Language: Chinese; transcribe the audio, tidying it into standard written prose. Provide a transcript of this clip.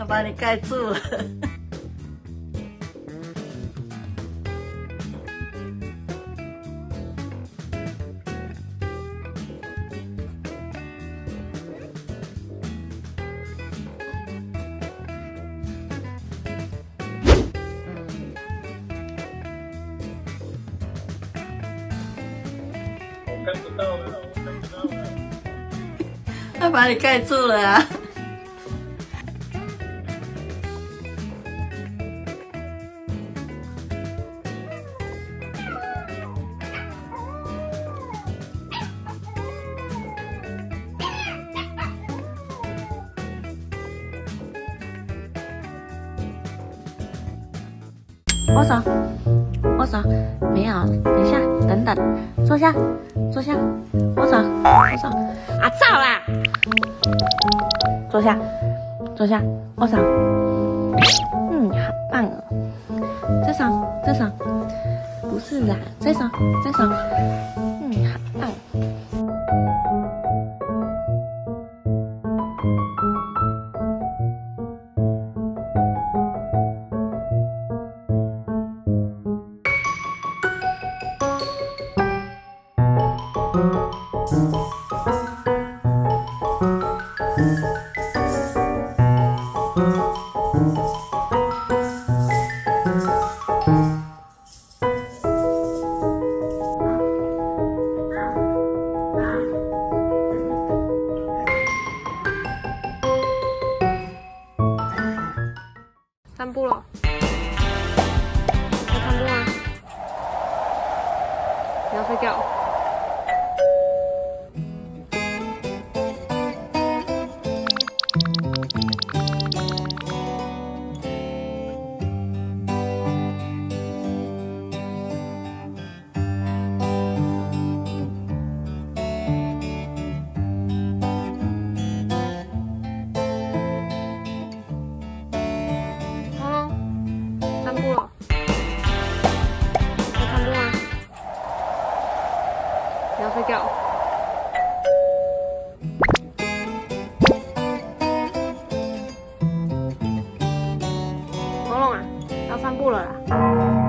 他把你盖住了。 我看不到了，我看不到了。 他把你盖住了啊！ 握手，握手，没有，等一下，等等，坐下，坐下，握手，握手，啊，照啦，坐下，坐下，握手，好棒哦，这手，这手，不是啦，这手，这手，好棒。 散步了，要散步吗？你要睡觉？散步了，要散步吗？你要睡觉？龙龙啊，要散步了啦。